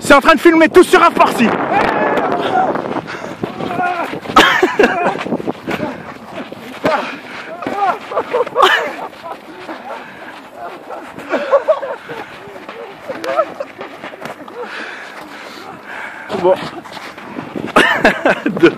C'est en train de filmer tout sur un farci. Bon. Deux.